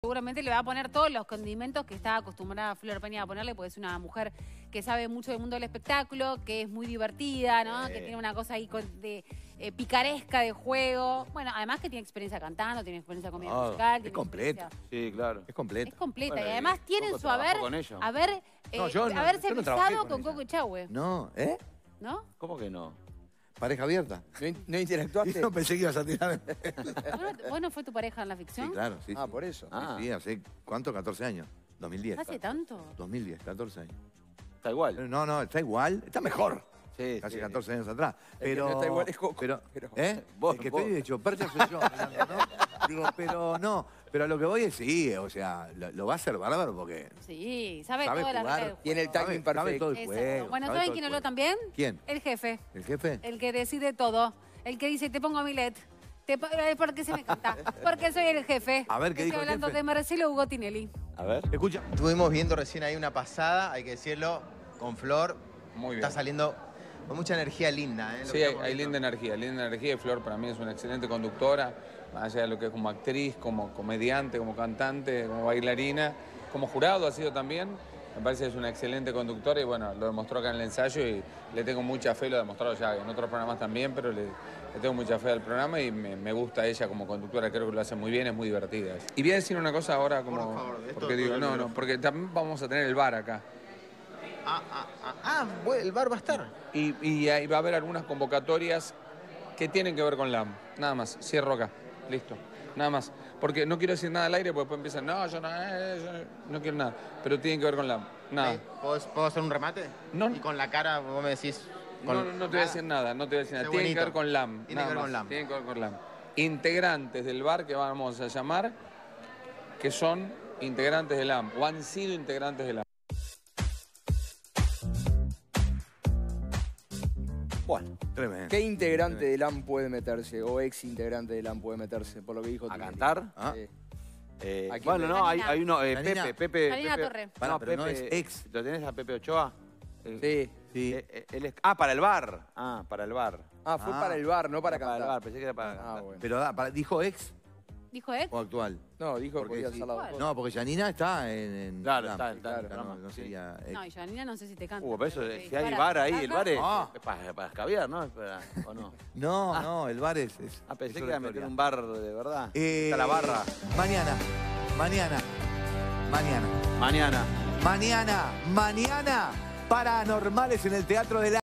seguramente le va a poner todos los condimentos que está acostumbrada Flor Peña a ponerle, porque es una mujer que sabe mucho del mundo del espectáculo, que es muy divertida, ¿no? Que tiene una cosa ahí de picaresca de juego. Bueno, además que tiene experiencia cantando, tiene experiencia con comedia musical. Es completa. Sí, claro. Es completa. Es completa. Bueno, y además tiene en su haberse besado con Coco Echagüe. No, ¿No? ¿Cómo que no? pareja abierta. ¿No interactuaste? Yo pensé que ibas a tirar. ¿Bueno fue tu pareja en la ficción? Sí, claro, sí. Ah, sí. por eso. Sí, hace, ¿cuánto? 14 años. 2010. ¿Hace tanto? 2010, 14 años. Está igual. No, está igual. Está mejor. Sí, Casi sí. 14 años atrás. El que no está igual es Coco. Vos, el que estoy hecho percha soy yo. ¿no? Digo, pero no. Pero a lo que voy es sí, o sea, lo va a hacer bárbaro porque... Sí, sabe todas jugar, las reglas del juego. Tiene el timing sabe perfecto. todo el Exacto. juego. Bueno, sabe ¿saben todo quién el habló juego. también? ¿Quién? El jefe. ¿El jefe? El que decide todo. El que dice, te pongo a Milet. Porque se me canta. Porque soy el jefe. A ver, ¿qué dijo el Estoy hablando jefe? de Marcelo Hugo Tinelli. A ver. Escucha. Estuvimos viendo recién ahí una pasada, hay que decirlo, con Flor. Muy bien. Está saliendo con mucha energía linda. Lo Sí, que estamos hay viendo. linda energía. Y Flor para mí es una excelente conductora, más allá de lo que es como actriz, como comediante, como cantante, como bailarina, como jurado ha sido también. Me parece que es una excelente conductora y bueno, lo demostró acá en el ensayo y le tengo mucha fe, lo he demostrado ya en otros programas también, pero le tengo mucha fe al programa y me gusta ella como conductora, creo que lo hace muy bien, es muy divertida. Y voy a decir una cosa ahora como... Por favor, esto porque digo, no, porque también vamos a tener el bar acá. El bar va a estar. Y ahí va a haber algunas convocatorias que tienen que ver con LAM. Nada más, cierro acá, listo. Nada más. Porque no quiero decir nada al aire porque después empiezan, no, yo no quiero nada. Pero tienen que ver con LAM. Nada. ¿Puedo hacer un remate? No. Y con la cara vos me decís... No te voy a decir nada, no te voy a decir nada. Qué Tienen que bonito. ver con LAM. Tiene que ver con LAM. Tienen que ver con LAM. Integrantes del bar que vamos a llamar, que son integrantes de LAM o han sido integrantes de LAM. Bueno, Tremendo. ¿qué integrante de LAM puede meterse? O ex integrante de LAM puede meterse, por lo que dijo ¿A Tinelli? cantar? Ah. Sí. ¿A quién Bueno, le- no, hay uno, Janina. Pepe. Janina Torre. Pará, pero no es ex. ¿Lo tenés a Pepe Ochoa? Sí. Sí. Para el bar. Ah, para el bar. Ah, fue para el bar, no para Para el cantar. bar, pensé que era para cantar. Ah, bueno. Pero ¿dijo ex ¿Dijo ex? o actual? No, dijo que Porque podía sí. ser las dos cosas. No, porque Janina está en Claro, LAM. está en claro. el programa. No sería ex. No, y Janina no sé si te canta. Pero eso, Te si hay dispara. bar ahí, el bar es, Ah. es para escabiar, ¿no? ¿O no? No, el bar es... Ah, pensé es que era otra meter historia. un bar de verdad. Está la barra. Mañana, Paranormales en el Teatro de la...